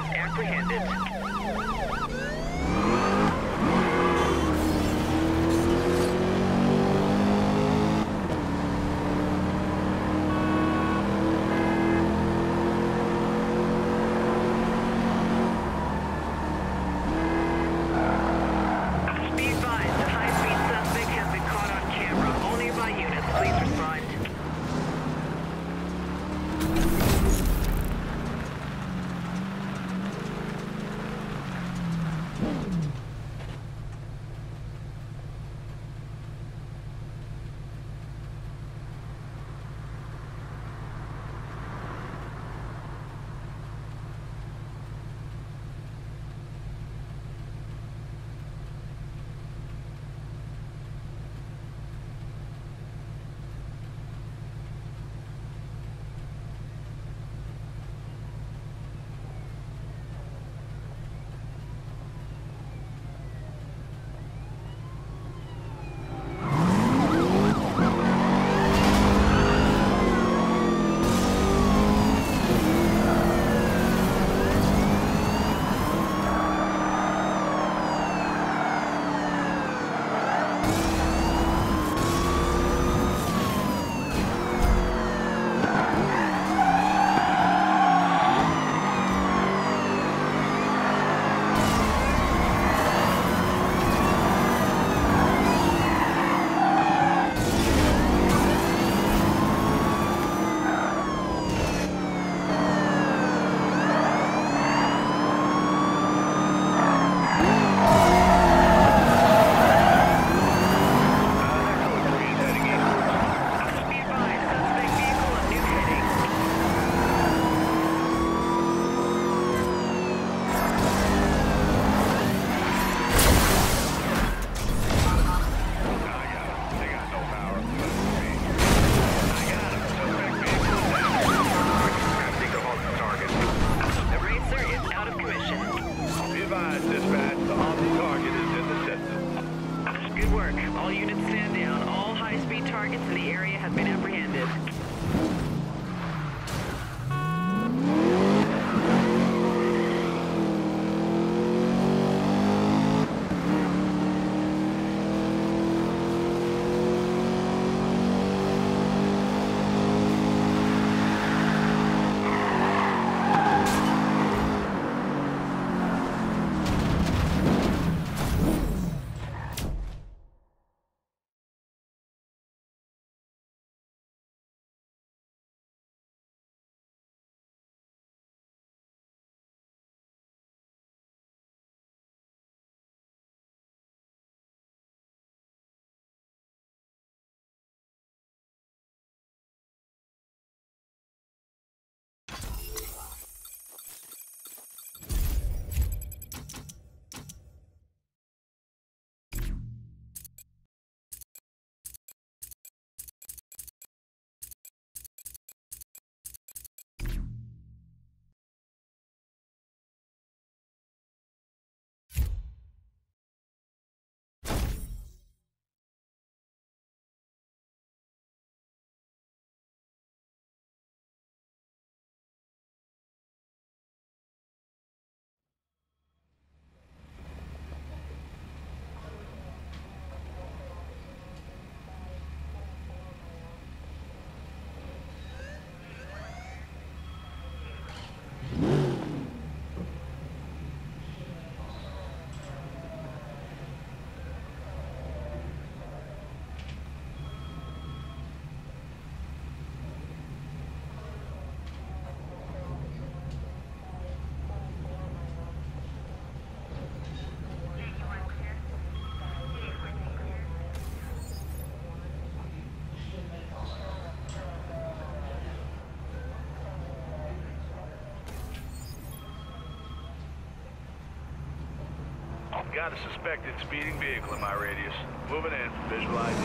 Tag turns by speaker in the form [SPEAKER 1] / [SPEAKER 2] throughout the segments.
[SPEAKER 1] targets apprehended.
[SPEAKER 2] Got a suspected speeding vehicle in my radius. Moving in for visual ID.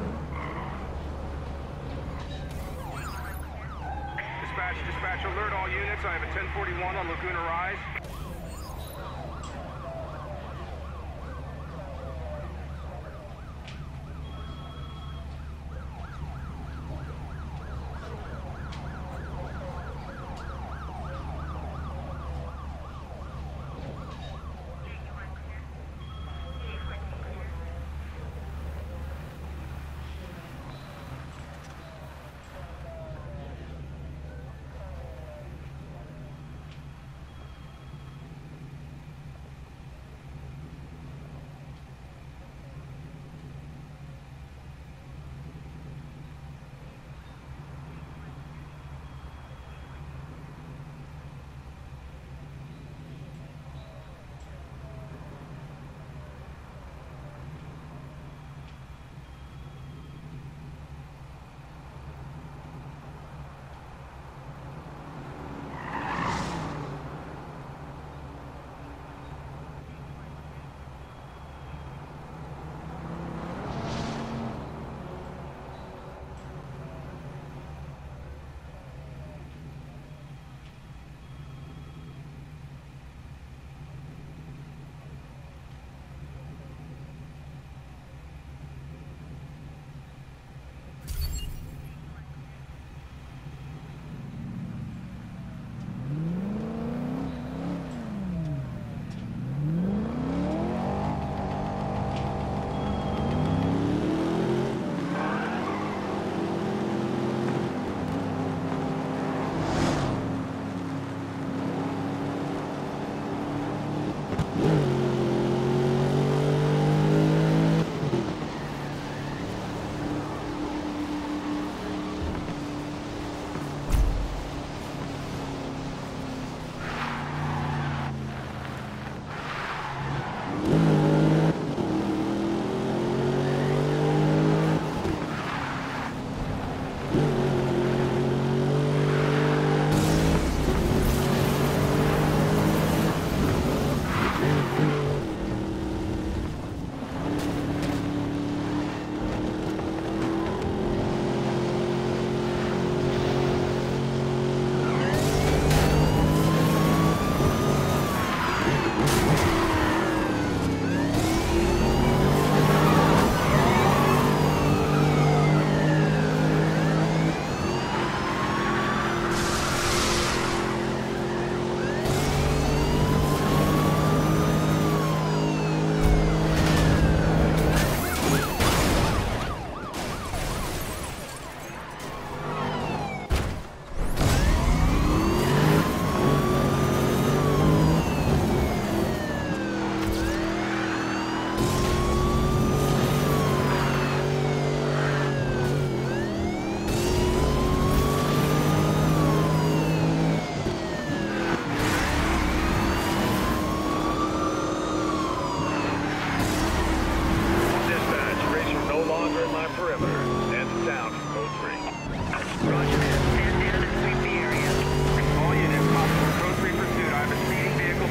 [SPEAKER 3] Dispatch, alert all units. I have a 1041 on Laguna Rise.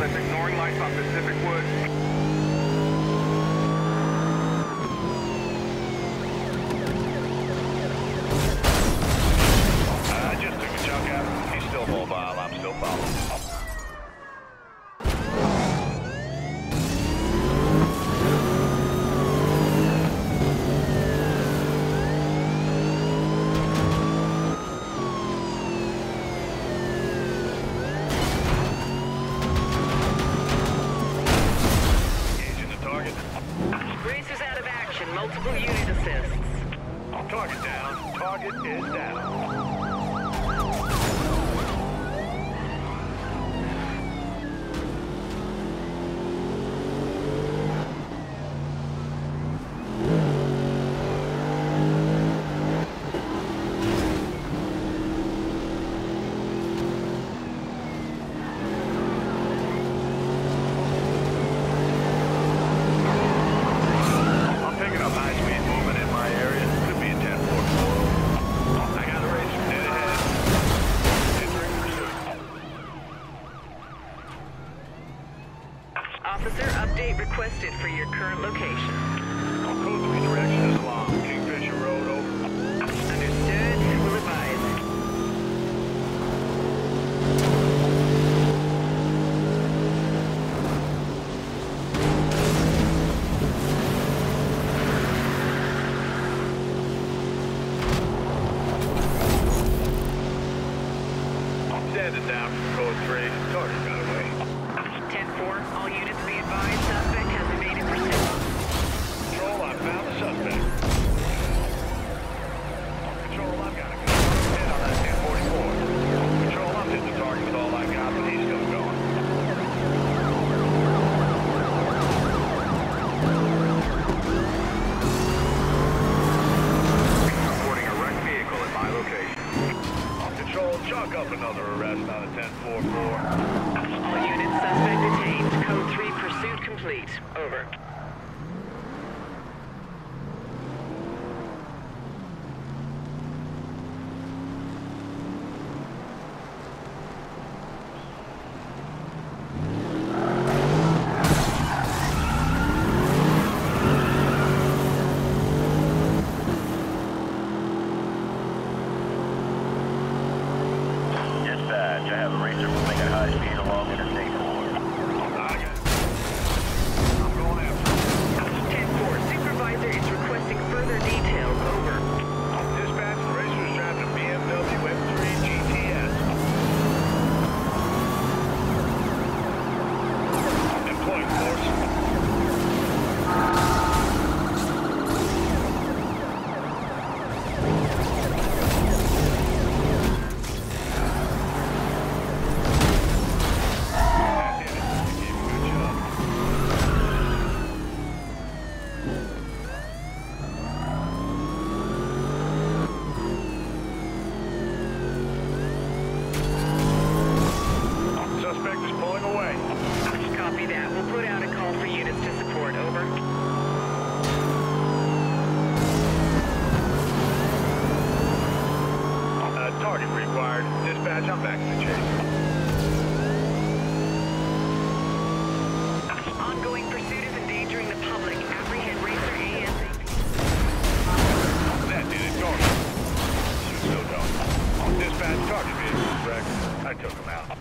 [SPEAKER 3] Northwest, ignoring lights on Pacific Woods.
[SPEAKER 2] I just took a chunk out of him. He's still mobile. I'm still following.
[SPEAKER 1] Multiple unit assists.
[SPEAKER 2] Target down. Target is down.
[SPEAKER 1] Officer, update requested for your current location.
[SPEAKER 2] Code 3 direction is along Kingfisher Road, over.
[SPEAKER 1] Understood. Will advise.
[SPEAKER 2] Standing down from code 3. Target got away.
[SPEAKER 1] 10-4, all units be advised, suspect has evaded pursuit.
[SPEAKER 2] Control, I found the suspect. Control, I've got a good hit on that 1044. Control, I'm hitting the target with all I got, but he's still going. Reporting a wrecked vehicle at my location. Control, chalk up another arrest on a 1044.
[SPEAKER 1] All units, suspect detained. Code 3, pursuit complete. Over.
[SPEAKER 2] Dispatch, I have a racer moving at high speed along Interstate 4. I'm going after him.
[SPEAKER 1] 10-4, supervisor is requesting further details. Over.
[SPEAKER 2] Dispatch, the racer is driving a BMW M3 GTS. Employing force. Suspect is pulling away.
[SPEAKER 1] Copy that. We'll put out a call for units to support. Over.
[SPEAKER 2] Target required. Dispatch, I'm back in the chase.
[SPEAKER 1] Ongoing pursuit is endangering the public. Apprehend racer ASAP.
[SPEAKER 2] That did it, target. Shoot, still going. Dispatch, target vehicle is wrecked. I took him out.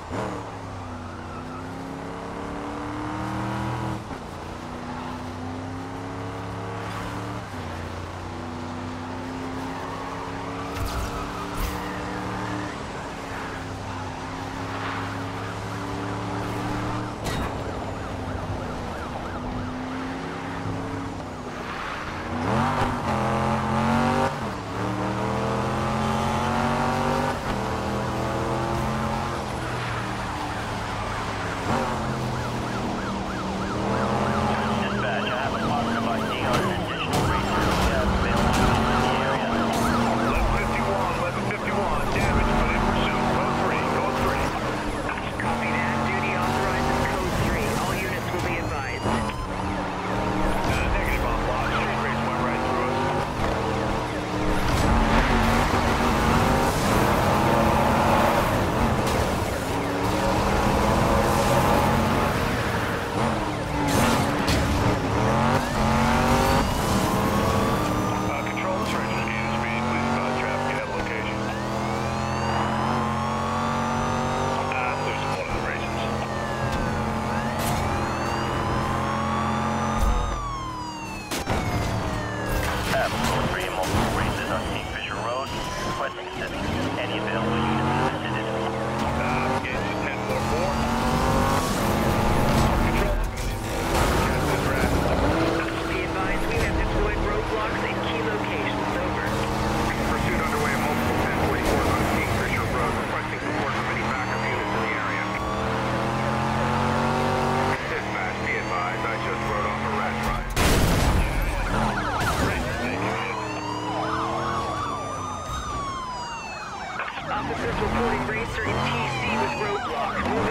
[SPEAKER 1] Officers reporting racer in TC with roadblock.